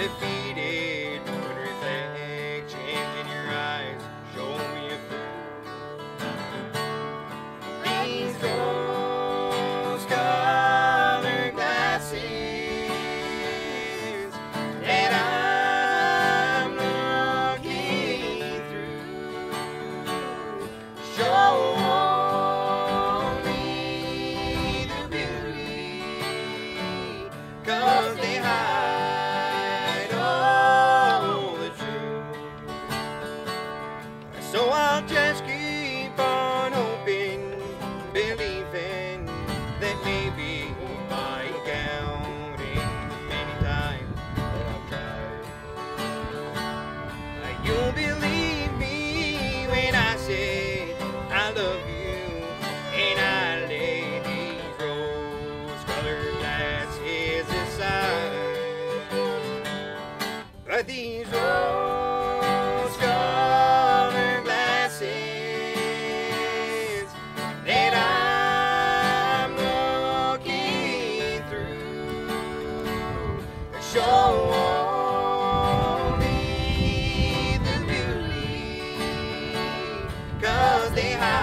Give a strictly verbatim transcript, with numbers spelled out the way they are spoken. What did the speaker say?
defeated, but reflections in your eyes show me a fool. These rose-colored glasses that I'm looking through show me the beauty, 'cause they hide all the truth. So I'll just keep on hoping, believing that maybe by counting the many times that I've tried, you'll believe me when I say I love you, and I lay these rose-colored glasses aside. But these rose-colored glasses that I'm looking through show only the beauty, 'cause they hide